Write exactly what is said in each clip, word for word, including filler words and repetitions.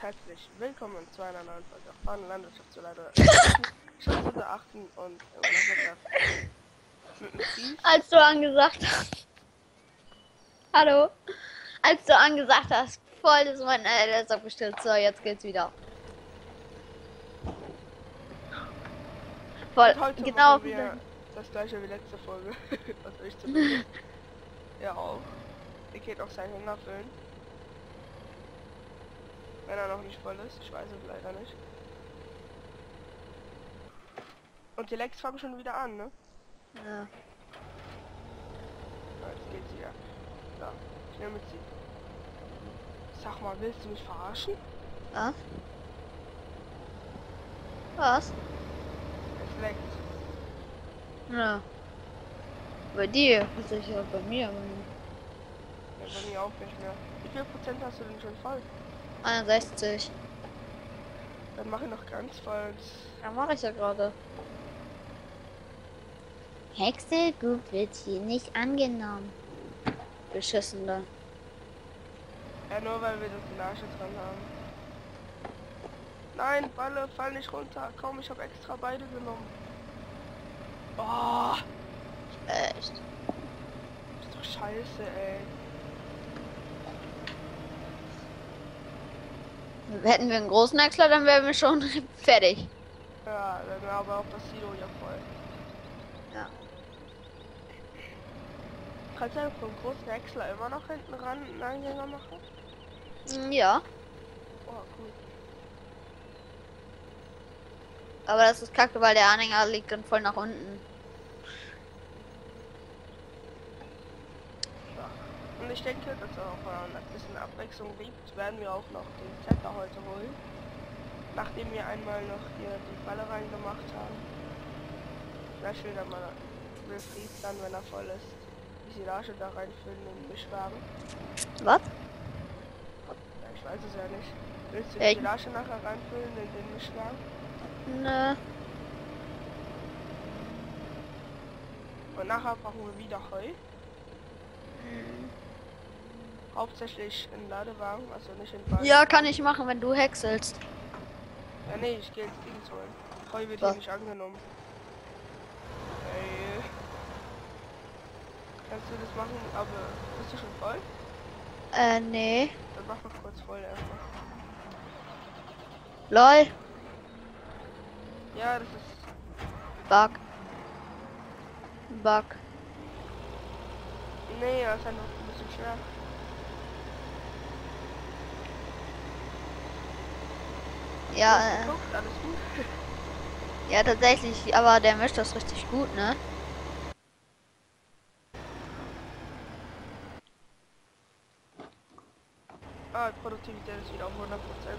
herzlich willkommen zu einer neuen Folge von Landwirtschaftsleiter. Schutzhunde achten und immer noch mit dem Vieh. Als du angesagt hast. Hallo. Als du angesagt hast, voll ist mein äh, ist abgestellt. So, jetzt geht's wieder. Voll. Und heute Genau. machen wir das gleiche wie letzte Folge. Was ich zumindest. Ja auch. Ihr geht auch seinen Hunger füllen. Wenn er noch nicht voll ist. Ich weiß es leider nicht. Und die Lecks fangen schon wieder an, ne? Ja. Ja, jetzt geht's wieder. So, ich nehme sie. Sag mal, willst du mich verarschen? Was? Was? Es leckt. Ja. Bei dir. Das ist ja bei mir. Aber nicht. Ja, bei mir auch nicht mehr. Wie viel Prozent hast du denn schon voll? einundsechzig. Dann mache ich noch ganz voll. Ja, mache ich ja gerade. Hexelgut wird hier nicht angenommen. Beschissene. Ja, nur weil wir das Glasche dran haben. Nein, Balle, fall nicht runter. Komm, ich habe extra beide genommen. Oh, Echt. ist doch scheiße, ey. Hätten wir einen großen Häcksler, dann wären wir schon fertig. Ja, dann wäre aber auch das Silo ja voll. Ja. Kannst du vom großen Häcksler immer noch hinten ran einen Eingänger machen? Ja. Oh, cool. Aber das ist kacke, weil der Anhänger liegt dann voll nach unten. Und ich denke, dass es auch äh, ein bisschen Abwechslung gibt, werden wir auch noch den Setter heute holen. Nachdem wir einmal noch hier die Balle reingemacht haben. Sehr schön, dann mal Wilfried dann, wenn er voll ist, die Silage da reinfüllen in den Mischwagen. Was? Ja, ich weiß es ja nicht. Willst du Ja, die ich- Silage nachher reinfüllen in den Mischwagen? Nö. Und nachher brauchen wir wieder Heu. Hauptsächlich in Ladewagen, also nicht in Wagen. Ja, kann ich machen, wenn du häckselst. Ja, nee, ich gehe jetzt Dings holen. Heu wird Was? hier nicht angenommen. Ey. Kannst du das machen, aber bist du schon voll? Äh, nee. Dann mach mal kurz voll erstmal. Lol. Ja, das ist. Bug. Bug. Nee, das ist einfach ein bisschen schwer. Ja, Hast du äh, geguckt? Alles gut? ja, tatsächlich. Aber der mischt das richtig gut, ne? Ah, die Produktivität ist wieder auf hundert Prozent.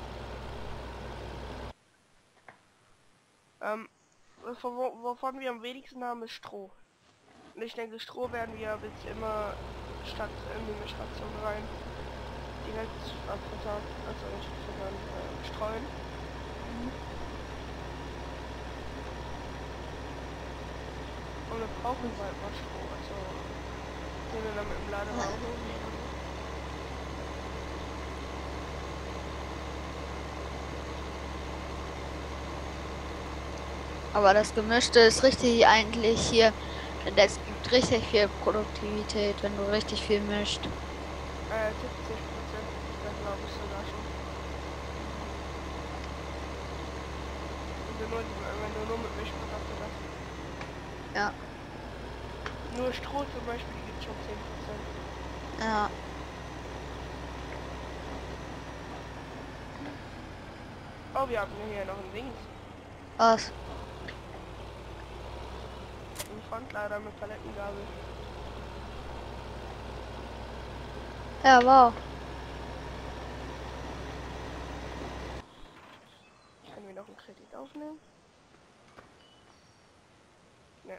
Ähm, wovon, wovon wir am wenigsten haben, ist Stroh. Und ich denke, Stroh werden wir bis immer statt in die Mischration rein direkt abfuttern, also nicht futtern, äh, streuen. Und wir brauchen bald mal Stroh, also den wir dann mit dem Ladewagen holen. Aber das Gemischte ist richtig eigentlich hier. Das gibt richtig viel Produktivität, wenn du richtig viel mischt. Äh, siebzig Prozent ist das, glaube ich, sogar schon. Wenn du nur, wenn du nur mit Mischprodukte hast. Ja. Nur Stroh zum Beispiel gibt schon zehn Prozent. Ja. Oh, wir haben hier noch ein Dings. Was? Ein Frontlader mit Palettengabel. Ja, wow. Können wir noch einen Kredit aufnehmen? Ne.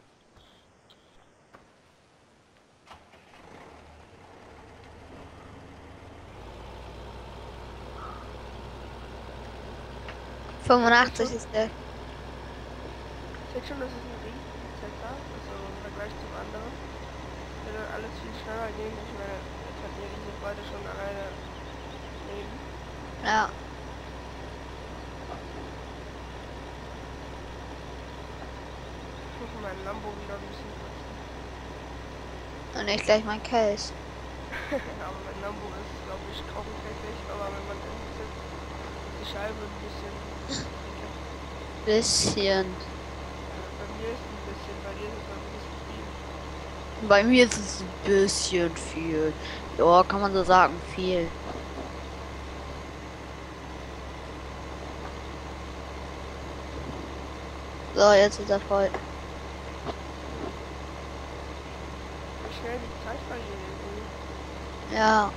fünfundachtzig ist der. Seht schon, das ist ein Riesen-Setter, also im Vergleich zum anderen. Der dann alles viel schneller gehen. Ich meine, jetzt hat mir diese beide schon alleine nehmen. Ja. meinen Lambo wieder ein bisschen putzen. Und nicht gleich mein Case. Aber mein Lambo ist, glaube ich, trockenfleckig, aber wenn man drin sitzt, ist die Scheibe ein bisschen... Bisschen. Ja, bei mir ist es ein bisschen, bei dir ist es ein bisschen viel. Bei mir ist es ein bisschen viel. Ja, kann man so sagen, viel. So, jetzt ist er voll. Wie schnell die Zeit vergeht. Ja.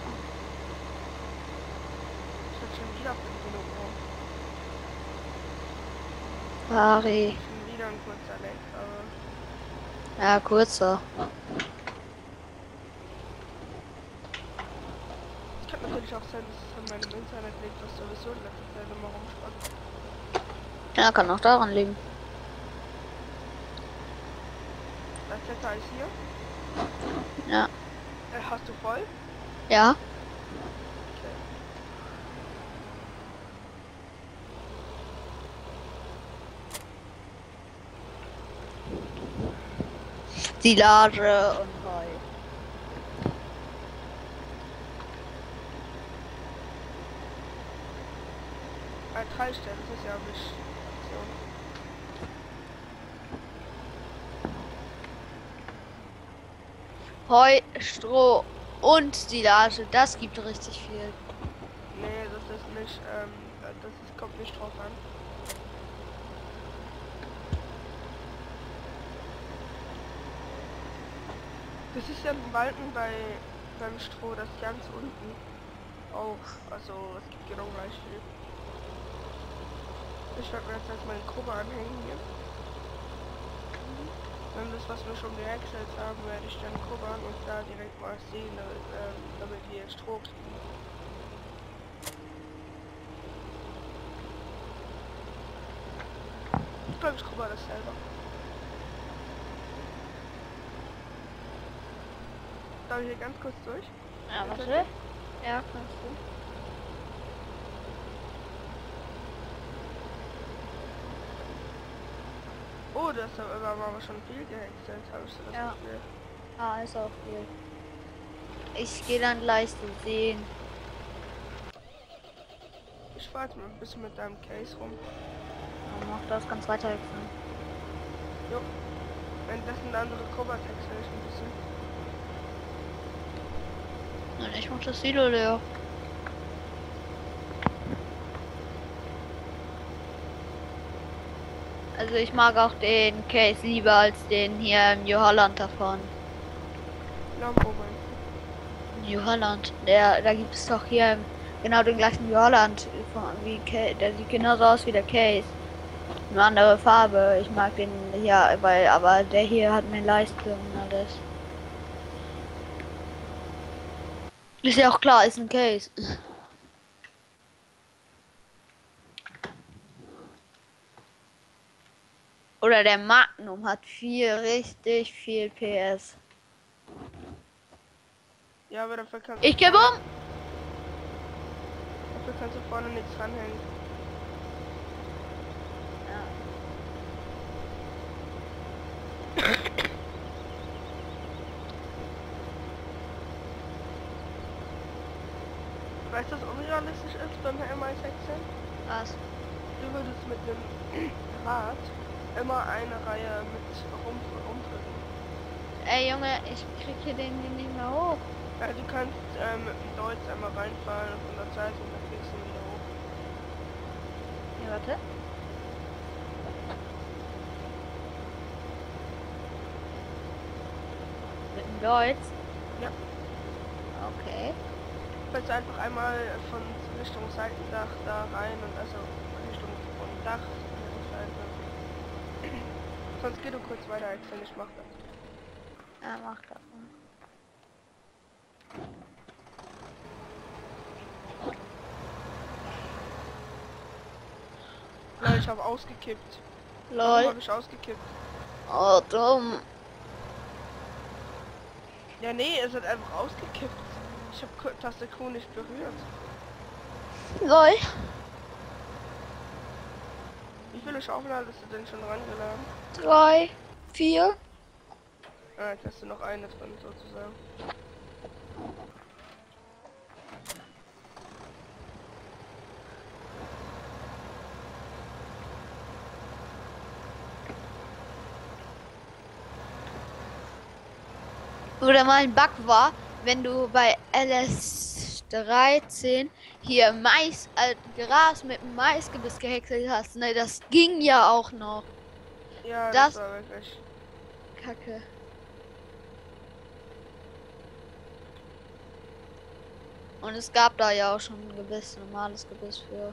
Ich hab schon wieder fünf Minuten rum. Harry. Schon wieder ein kurzer Leck, aber... Ja, kurzer. Es kann natürlich auch sein, dass es an meinem Internet liegt, was sowieso in letzter Zeit immer rumspannt. Ja, kann auch daran liegen. Das Wetter ist hier. Ja. Äh, hast du voll? Ja. Okay. Silage und Heu. Bei drei Stellen, das ist ja eine Station. Heu, Stroh und Silage, das gibt richtig viel. Nee, das ist nicht, ähm, das ist, kommt nicht drauf an. Das ist ja ein Balken bei beim Stroh, das ganz unten auch, also es gibt genau gleich viel. Ich werde mir jetzt erstmal den Gruppe anhängen hier. Dann das, was wir schon gewechselt haben, werde ich dann kurbeln und da direkt mal sehen, damit, ähm, damit wir Stroh kriegen. Ich glaube, ich kurbel das selber. Darf ich hier ganz kurz durch? Ja, Bitte? warte. Ja, kannst du. Oh, das hat aber aber schon viel gehäckselt, habe ich so das Ja. Gefühl. Ah, ist auch viel. Ich gehe dann gleich zu sehen. Ich warte mal ein bisschen mit deinem Case rum. Ja, mach das ganz weiter wechseln. Jo. Wenn das ein andere Covertext höre ich ein bisschen. Und ich mach das Silo leer. Also ich mag auch den Case lieber als den hier im New Holland davon. Lambo meinst New Holland, der, da gibt es doch hier genau den gleichen New Holland von- wie Case, der sieht genauso aus wie der Case. Eine andere Farbe. Ich mag den ja, weil aber der hier hat mehr Leistung und alles. Ist ja auch klar, ist ein Case. Oder der Magnum hat viel, richtig viel P S. du? Ja, aber dafür kannst Ich gebe um! dafür kannst du vorne nichts dranhängen. Weißt du, was unrealistisch ist beim M I sechzehn? Was? Du würdest mit dem Rad immer eine Reihe mit rum rumdrücken. Ey Junge, ich krieg hier den, den nicht mehr hoch. Ja, du kannst ähm, mit dem Deutsch einmal reinfallen von der Seite und dann kriegst du ihn wieder hoch. Ja, warte. Mit dem Deutsch? Ja. Okay. Kannst du einfach einmal von Richtung Seitendach da rein und also Richtung vom Dach an der Seite. Sonst geh du kurz weiter, Axel, ich mach das. Ja, mach das mal. Lol, ich habe ausgekippt. Warum Lol. habe ich ausgekippt? Oh, dumm. Ja, nee, es hat einfach ausgekippt. Ich habe Taste Q nicht berührt. Lol. Wie viele Schaufeln hattest du denn schon rangeladen? Drei. Vier. Ah, jetzt hast du noch eine drin sozusagen. Oder mal ein Bug war, wenn du bei L S dreizehn hier Mais, äh, Gras mit Maisgebiss gehäckselt hast. Ne, das ging ja auch noch. Ja, Das- das, war wirklich. Kacke. Und es gab da ja auch schon ein Gebiss, normales Gebiss für.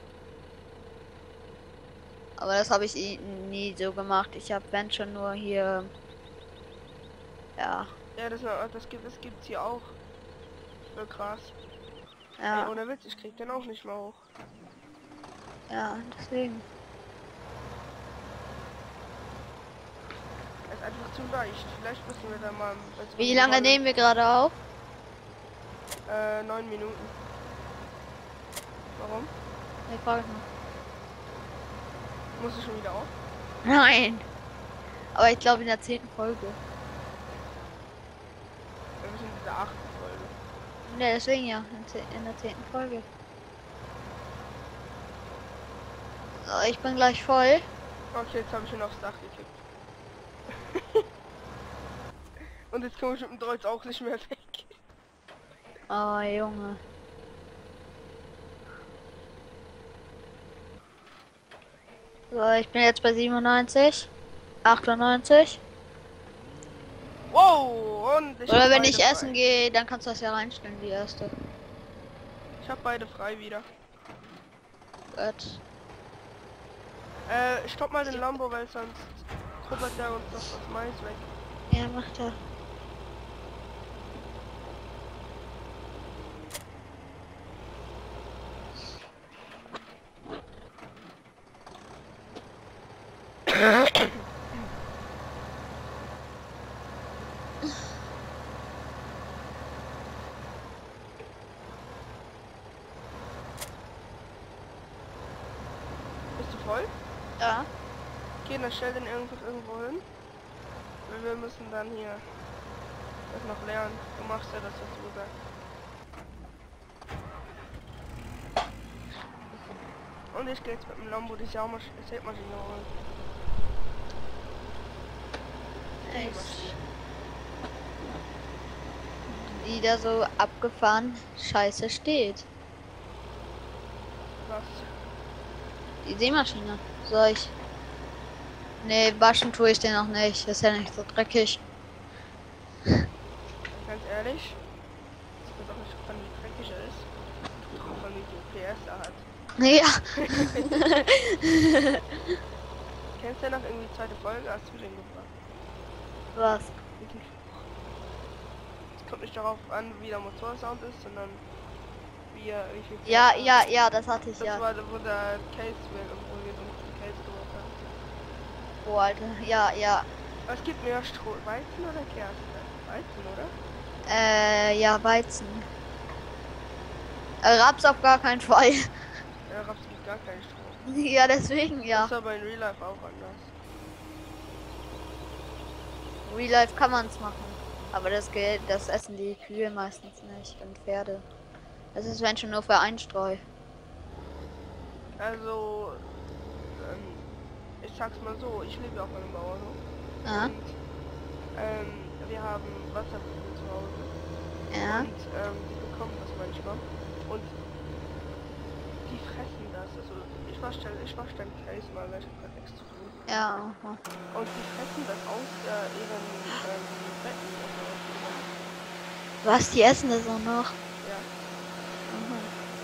Aber das habe ich eh nie so gemacht. Ich habe wenn schon nur hier. Ja. Ja, das, das gibt es gibt's hier auch. Für Gras. Ja. Ey, ohne Witz, ich krieg den auch nicht mehr hoch. Ja, deswegen. Er ist einfach zu leicht. Vielleicht müssen wir da mal. ein bisschen Wie lange rollen. nehmen wir gerade auf? Äh, neun Minuten. Warum? Ich frage noch. Muss ich schon wieder auf? Nein. Aber ich glaube in der zehnten Folge. Wir müssen in dieser achten Folge. Ne, deswegen ja, in zeh- in der zehnten Folge. So, ich bin gleich voll. Okay, jetzt habe ich ihn aufs Dach gekickt. Und jetzt komme ich mit dem Deutsch auch nicht mehr weg. Oh, Junge. So, ich bin jetzt bei siebenundneunzig. achtundneunzig. Wow! Und ich Oder hab wenn beide ich frei. essen gehe, dann kannst du das ja reinstellen, die erste. Ich habe beide frei wieder. Gut. Äh, stopp mal den Lambo, weil sonst kuppert der uns doch das Mais weg. Ja, macht er. Bist du voll? Ja. Okay, dann stell den einfach irgendwo hin. Weil wir müssen dann hier das noch lernen. Du machst ja das, was du gesagt hast. Und ich gehe jetzt mit dem Lambo die Saumasch- Sägmaschine holen. Ich. Die da so abgefahren scheiße steht. Was? Die Sämaschine. Soll ich? Nee, waschen tue ich den noch nicht. Das ist ja nicht so dreckig. Ganz ehrlich, das wird auch nicht davon, wie dreckig er ist. Davon, wie viel P S er hat. Ja. Kennst du noch irgendwie zweite Folge? Hast du den gebracht? Was? Es kommt nicht darauf an, wie der Motorsound ist, sondern wie er wie viel P S Ja, er hat. ja, ja, das hatte ich Das ja. war, wo der Case irgendwo geht und den Case gemacht hat. Oh, Alter. Ja, ja. Was gibt mehr Stroh? Weizen oder Gerste? Weizen, oder? Äh, ja, Weizen. Äh, Raps auf gar keinen Fall. Ja, Raps gibt gar keinen Stroh. Ja, deswegen, Das ja. ist aber in Real Life auch anders. Real Life kann man es machen. Aber das geht, das essen die Kühe meistens nicht und Pferde. Das ist wenn schon nur für Einstreu. Also, ähm, ich sag's mal so, ich lebe auf einem Bauernhof. Ja. Und, ähm, wir haben Wasserpumpen zu Hause. Ja. Und, ähm, die bekommen das manchmal. Und die fressen das. Also, ich war stell, ich war stell Case mal, weil ich hab grad nichts zu tun. Ja. aha. Und die fressen das aus äh, ihren, ähm, Betten. Also, Was, die essen das auch noch? ja. Mhm.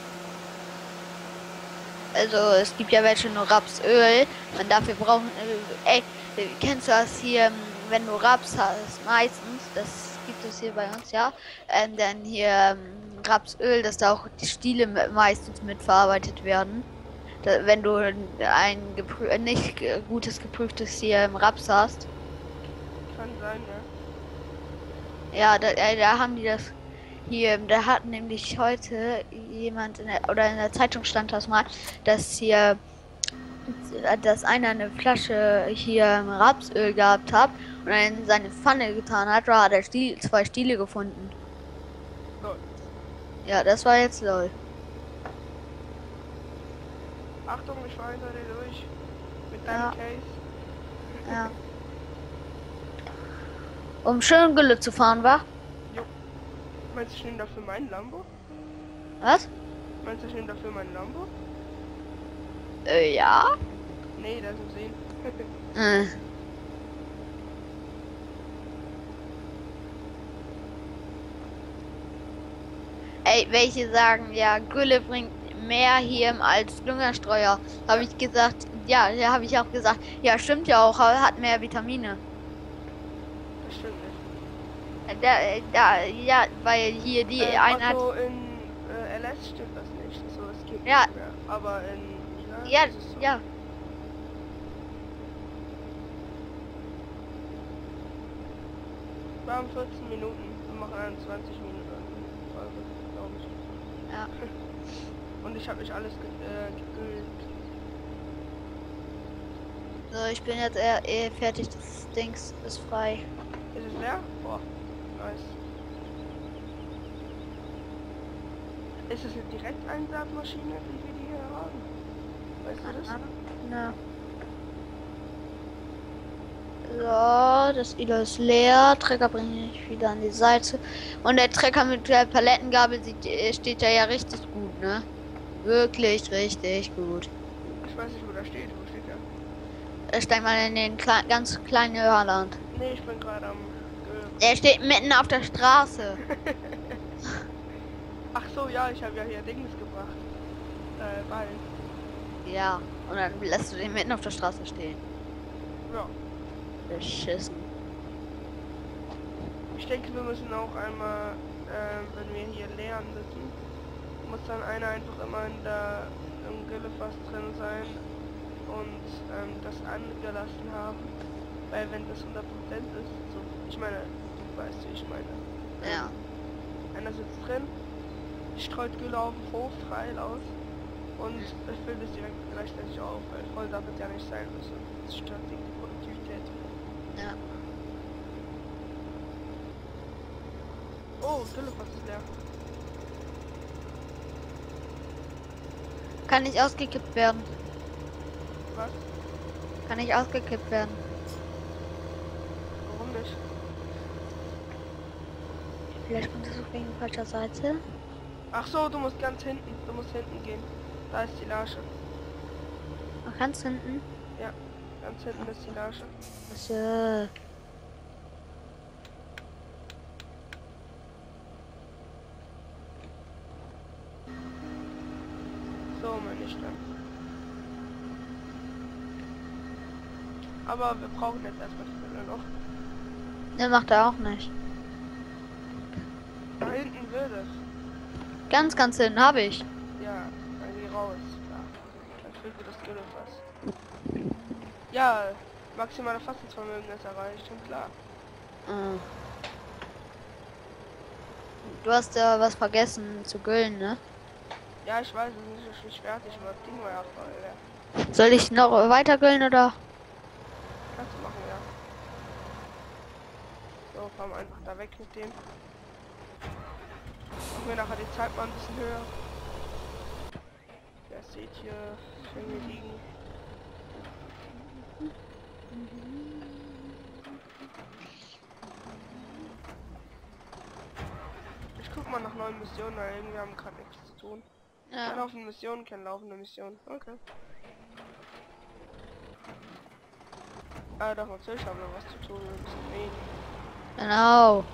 Also es gibt ja welche nur Rapsöl. Und dafür brauchen. Äh, ey, kennst du das hier, ähm, wenn du Raps hast, meistens, das gibt es hier bei uns, ja. Ähm, dann hier ähm, Rapsöl, dass da auch die Stiele me- meistens mitverarbeitet werden. Da, wenn du ein geprü äh, nicht ge- gutes geprüftes hier im Raps hast. Kann sein, ja. Ja, da, äh, da haben die das hier, da hat nämlich heute jemand in der, oder in der Zeitung stand das mal, dass hier dass einer eine Flasche hier Rapsöl gehabt hat und dann in seine Pfanne getan hat, da hat er Stiel, zwei Stiele gefunden. Lol. Ja, das war jetzt lol. Achtung, ich fahre hinter dir durch. Mit deinem Ja. Case. Ja. Um schön Gülle zu fahren, wa? Meinst du, ich nehme dafür meinen Lambo? Was? Meinst du, ich nehme dafür meinen Lambo? Äh, ja. Nee, das ist sehen. Äh. Ey, welche sagen, ja, Gülle bringt mehr hier als Düngerstreuer. Habe ich gesagt, ja, ja, habe ich auch gesagt. Ja, stimmt ja auch, aber hat mehr Vitamine. Das stimmt nicht. Da, da, ja, weil hier die äh, Einheit. Also in äh, L S stimmt das nicht. So, es gibt Ja. nicht mehr. Aber in Iran Ja, ist es so. ja. Wir haben vierzehn Minuten. Wir machen einundzwanzig Minuten Folge, glaube ich. Ja. Und ich habe nicht alles ge äh, gegüllt. So, ich bin jetzt eher, eher fertig. Das Dings ist frei. Ist es leer? Boah, nice. Ist es eine Direkteinsatzmaschine, wie wir die hier haben? Weißt du das? Na. So, das Ilo ist leer. Trecker bringe ich wieder an die Seite. Und der Trecker mit der Palettengabel sieht, steht ja ja richtig gut, ne? Wirklich richtig gut. Ich weiß nicht, wo der steht. Wo steht der? Er steigt mal in den Kle ganz kleinen Hörland. Nee, ich bin gerade am... Er steht mitten auf der Straße. Ach so, ja, ich habe ja hier Dings gebracht. Äh, Ball. Ja, und dann lässt du den mitten auf der Straße stehen. Ja. Beschissen. Ich denke, wir müssen auch einmal, äh, wenn wir hier leeren müssen, muss dann einer einfach immer in der im Güllefass drin sein und ähm, das angelassen haben. Weil wenn das hundert Prozent ist, so, ich meine, du weißt, wie ich meine. Ja. Einer sitzt drin, streut Gülle auf den Hof, frei aus und es füllt es direkt gleichzeitig auf, weil voll darf es ja nicht sein müssen. Das stört die Produktivität. Ja. Oh, Güllefass ist leer. Kann nicht ausgekippt werden. Was? Kann nicht ausgekippt werden. Warum nicht? Vielleicht kommt es auf wegen falscher Seite. Ach so, du musst ganz hinten. Du musst hinten gehen. Da ist die Lasche. Ach, ganz hinten. Ganz hinten ist die Lasche. So. So meine ich dann. Aber wir brauchen jetzt erstmal die Gülle noch. Ne, macht er auch nicht. Da hinten will es. Ganz, ganz hinten habe ich. Ja, dann geh raus. Da. Dann füllt wir das Güllefass. Ja, maximale Fassungsvermögen ist erreicht, schon klar. Ah. Du hast ja was vergessen zu güllen, ne? Ja, ich weiß, es ist nicht, nicht fertig, aber das Ding war ja voll leer. Soll ich noch weiter güllen oder? Kannst du machen, ja. So, fahren wir einfach da weg mit dem. Machen wir nachher die Zeit mal ein bisschen höher. Ja, seht hier, wenn wir liegen. Ich guck mal nach neuen Missionen, weil irgendwie haben wir gerade nichts zu tun. Keine Ja. laufende Mission, keine laufende Mission. Okay. Ah, doch, natürlich haben wir was zu tun, wir müssen reden. Genau.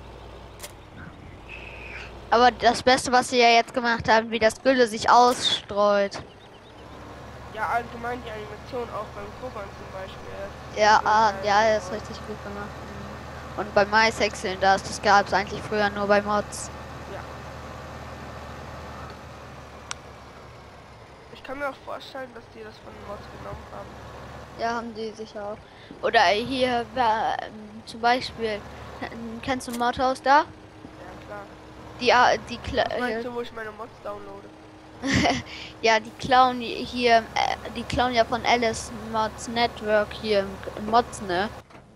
Aber das Beste, was sie ja jetzt gemacht haben, wie das Gülle sich ausstreut. Ja, allgemein die Animation auch beim Koban zum Beispiel. Ja, So, ah, äh, ja, das ist richtig gut gemacht. Und bei MySexeln, das, das gab es eigentlich früher nur bei Mods. Ja. Ich kann mir auch vorstellen, dass die das von den Mods genommen haben. Ja, haben die sicher auch. Oder hier, wer, ähm, zum Beispiel, ähm, kennst du Modhaus da? Ja, klar. Die, ah, die, Kle Was meinst äh, du, wo ich meine Mods downloade? Ja, die klauen hier, äh, die klauen ja von Alice Mods Network hier im Mods, ne?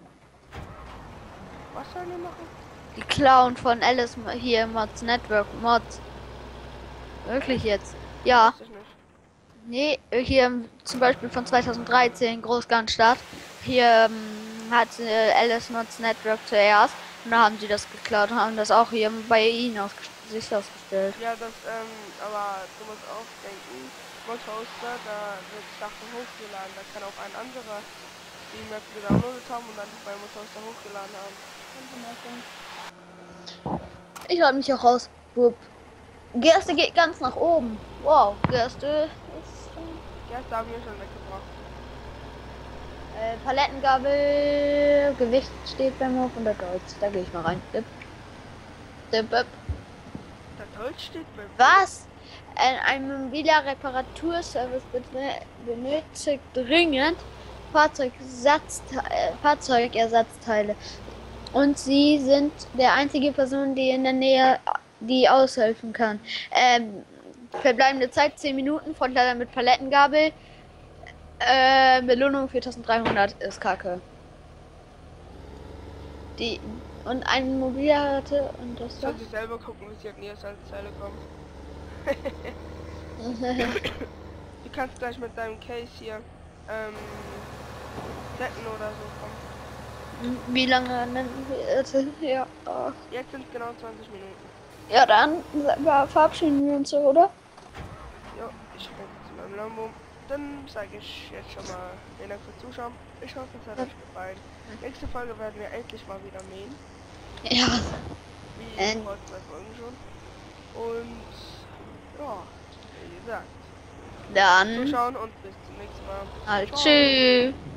Was sollen die machen? Die klauen von Alice hier im Mods Network Mods. Wirklich jetzt? Ja. Weiß ich nicht. Nee, hier zum Beispiel von zweitausenddreizehn, Großgartenstadt. Hier ähm, hat äh, Alice Mods Network zuerst. Und da haben sie das geklaut und haben das auch hier bei ihnen ausgest sich ausgestellt. Ja, das, ähm, aber du musst auch denken, Modhoster, da wird Sachen hochgeladen. Da kann auch ein anderer die Map gedownloadet haben und dann bei Modhoster hochgeladen haben. Ich halte mich auch raus. Wupp. Gerste geht ganz nach oben. Wow, Gerste ist. Ja, das haben wir schon weggebracht. Äh, Palettengabel, Gewicht steht beim Hof und der Holz. Da gehe ich mal rein. Dip. Dip, dip. Das Holz steht bei Was? Ein, ein mobiler Reparaturservice benötigt dringend Fahrzeugersatzteile, äh, Fahrzeugersatzteile. Und Sie sind der einzige Person, die in der Nähe die aushelfen kann. Ähm, verbleibende Zeit zehn Minuten, Frontlader mit Palettengabel. Äh, Belohnung viertausenddreihundert ist kacke. Die und ein mobiler hatte und das Soll sie selber gucken, wie sie an ihre Salzteile kommen. Du kannst gleich mit deinem Case hier ähm, retten oder so kommen. Wie lange nennen wir ja. Oh. Jetzt sind genau zwanzig Minuten. Ja, dann verabschieden wir uns so, oder? Ja, ich bin zu meinem Lambo. Dann sage ich jetzt schon mal vielen Dank fürs Zuschauen. Ich hoffe, es hat euch gefallen. Nächste Folge werden wir endlich mal wieder mähen. Ja. Wie Ähm. vor zwei Folgen schon. Und ja, wie gesagt, Dann. zuschauen und bis zum nächsten Mal. Halt, Ciao. tschüss.